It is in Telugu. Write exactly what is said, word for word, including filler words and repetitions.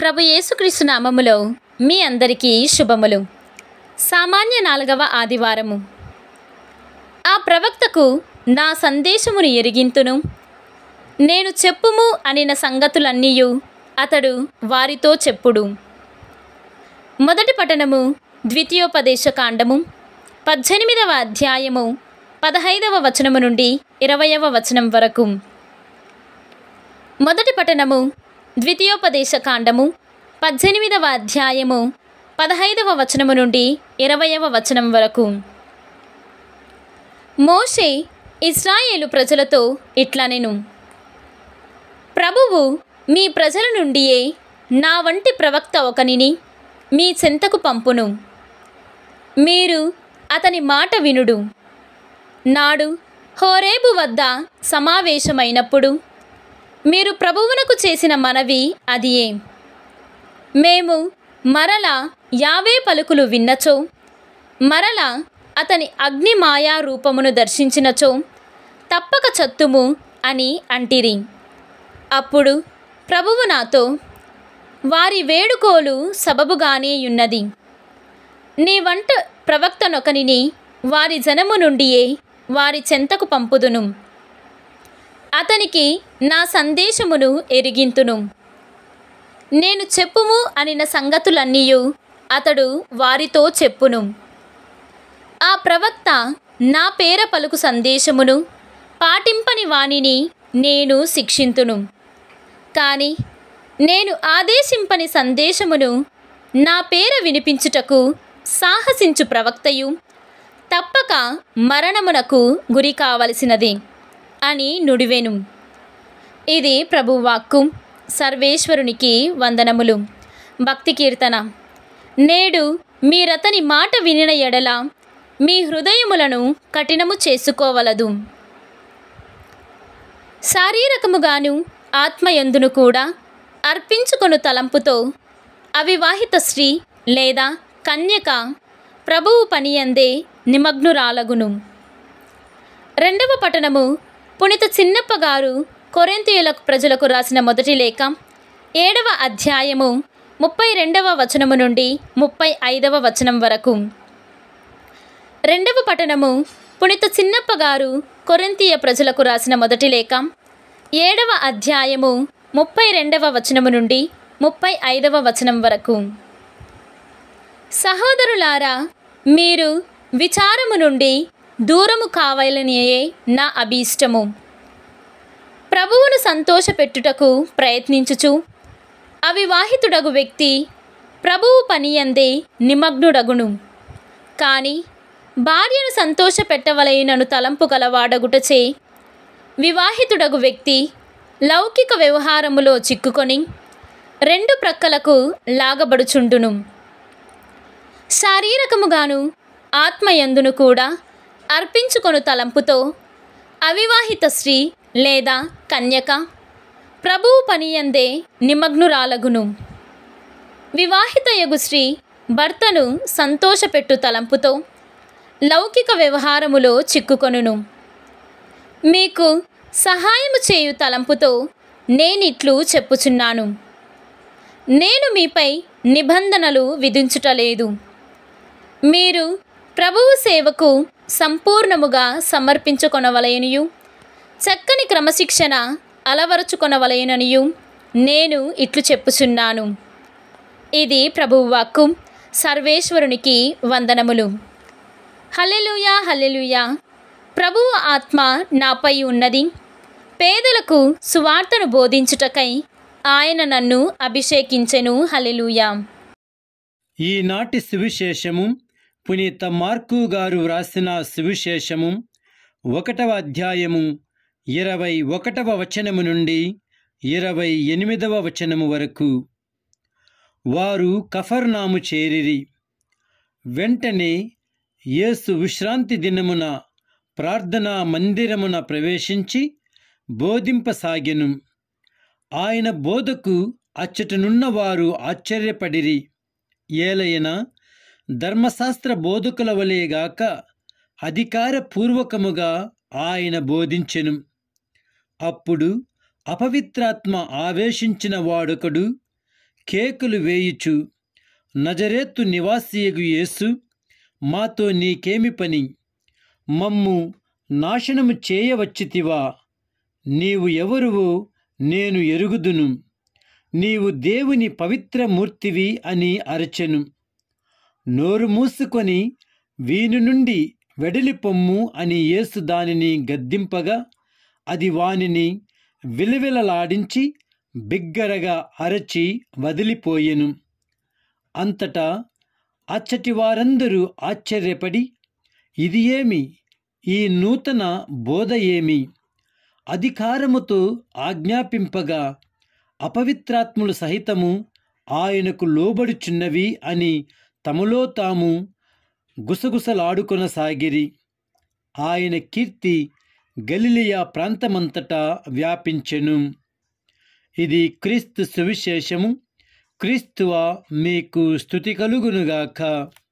ప్రభు యేసుక్రీస్తు నామములో మీ అందరికీ శుభములు. సామాన్య నాలుగవ ఆదివారము. ఆ ప్రవక్తకు నా సందేశమును ఎరిగింతును, నేను చెప్పుము అనిన సంగతులన్నీయు అతడు వారితో చెప్పుడు. మొదటి పఠనము ద్వితీయోపదేశ కాండము పద్దెనిమిదవ అధ్యాయము పదహైదవ వచనము నుండి ఇరవయవ వచనం వరకు. మొదటి పఠనము ద్వితీయోపదేశ కాండము పద్దెనిమిదవ అధ్యాయము పదహైదవ వచనము నుండి ఇరవయవ వచనం వరకు. మోషే ఇశ్రాయేలు ప్రజలతో ఇట్లనెను, ప్రభువు మీ ప్రజల నుండియే నా వంటి ప్రవక్త ఒకనిని మీ చెంతకు పంపును. మీరు అతని మాట వినుడు. నాడు హోరేబు వద్ద సమావేశమైనప్పుడు మీరు ప్రభువునకు చేసిన మనవి అదియే. మేము మరల యావే పలుకులు విన్నచో, మరల అతని అగ్ని మాయా రూపమును దర్శించినచో తప్పక చత్తుము అని అంటిరి. అప్పుడు ప్రభువు నాతో, వారి వేడుకోలు సబబుగానే యున్నది. నీ వంట ప్రవక్తనొకనిని వారి జనము నుండియే వారి చెంతకు పంపుదును. అతనికి నా సందేశమును ఎరిగింతును. నేను చెప్పుము అనిన సంగతులన్నీయు అతడు వారితో చెప్పును. ఆ ప్రవక్త నా పేర పలుకు సందేశమును పాటింపని వానిని నేను శిక్షింతును. కాని నేను ఆదేశింపని సందేశమును నా పేర వినిపించుటకు సాహసించు ప్రవక్తయు తప్పక మరణమునకు గురి కావలసినది అని నుడివెను. ఇది ప్రభువాక్కు. సర్వేశ్వరునికి వందనములు. భక్తి కీర్తన. నేడు మీరతని మాట వినిన ఎడల మీ హృదయములను కఠినము చేసుకోవలదు. శారీరకముగాను ఆత్మయందును కూడా అర్పించుకొను తలంపుతో అవివాహిత స్త్రీ లేదా కన్యక ప్రభువు పనియందే నిమగ్నురాలగును. రెండవ పఠనము పునీత చిన్నప్ప గారు కొరింథీయుల ప్రజలకు రాసిన మొదటి లేఖ ఏడవ అధ్యాయము ముప్పై రెండవ వచనము నుండి ముప్పై ఐదవ వచనం వరకు. రెండవ పఠనము పునీత చిన్నప్ప గారు కొరింథీయ ప్రజలకు రాసిన మొదటి లేఖ ఏడవ అధ్యాయము ముప్పై రెండవ వచనము నుండి ముప్పై ఐదవ వచనం వరకు. సహోదరులారా, మీరు విచారము నుండి దూరము కావాలనియే నా అభీష్టము. ప్రభువును సంతోషపెట్టుటకు ప్రయత్నించుచు అవివాహితుడగు వ్యక్తి ప్రభువు పనియందే నిమగ్నుడగును. కానీ భార్యను సంతోషపెట్టవలయునను తలంపు గలవాడగుటచే వివాహితుడగు వ్యక్తి లౌకిక వ్యవహారములో చిక్కుకొని రెండు ప్రక్కలకు లాగబడుచుండును. శారీరకముగాను ఆత్మయందును కూడా అర్పించుకొను తలంపుతో అవివాహిత స్త్రీ లేదా కన్యక ప్రభువు పనియందే నిమగ్నురాలగును. వివాహితయగు స్త్రీ భర్తను సంతోషపెట్టు తలంపుతో లౌకిక వ్యవహారములో చిక్కుకొనును. మీకు సహాయము చేయు తలంపుతో నేనిట్లు చెప్పుచున్నాను. నేను మీపై నిబంధనలు విధించుటలేదు. మీరు ప్రభువు సేవకు సంపూర్ణముగా సమర్పించుకొనవలయనియు చక్కని క్రమశిక్షణ అలవరుచుకొనవలయననియు నేను ఇట్లు చెప్పుచున్నాను. ఇది ప్రభువు వాక్కు. సర్వేశ్వరునికి వందనములు. హల్లెలూయా, హల్లెలూయా. ప్రభువు ఆత్మ నాపై ఉన్నది. పేదలకు సువార్తను బోధించుటకై ఆయన నన్ను అభిషేకించెను. హల్లెలూయా. ఈనాటి సువిశేషము పునీత మార్కు గారు వ్రాసిన సువిశేషము ఒకటవ అధ్యాయము ఇరవై ఒకటవ వచనము నుండి ఇరవై ఎనిమిదవ వచనము వరకు. వారు కఫర్నాము చేరిరి. వెంటనే యేసు విశ్రాంతి దినమున ప్రార్థనా మందిరమున ప్రవేశించి బోధింపసాగెను. ఆయన బోధకు అచ్చటనున్న వారు ఆశ్చర్యపడిరి. ఏలయనా ధర్మశాస్త్ర బోధకుల వలెగాక అధికారపూర్వకముగా ఆయన బోధించెను. అప్పుడు అపవిత్రాత్మ ఆవేశించిన వాడొకడు కేకులు వేయుచు, నజరేతు నివాసియగు యేసు, మాతో నీకేమి పని? మమ్ము నాశనము చేయవచ్చితివా? నీవు ఎవరువో నేను ఎరుగుదును, నీవు దేవుని పవిత్రమూర్తివి అని అరచెను. నోరు మూసుకొని వీని నుండి వెడలిపొమ్ము అని యేసు దానిని గద్దింపగా అది వానిని విలవిలలాడించి బిగ్గరగా అరచి వదిలిపోయెను. అంతటా అచ్చటి వారందరూ ఆశ్చర్యపడి, ఇది ఏమి? ఈ నూతన బోధ ఏమి? అధికారముతో ఆజ్ఞాపింపగా అపవిత్రాత్ములు సహితము ఆయనకు లోబడుచున్నవి అని తమలో తాము గుసగుసలాడుకొనసాగిరి. ఆయన కీర్తి గలిలయ ప్రాంతమంతటా వ్యాపించెను. ఇది క్రీస్తు సువిశేషము. క్రీస్తువా మీకు స్తుతి కలుగునుగాక.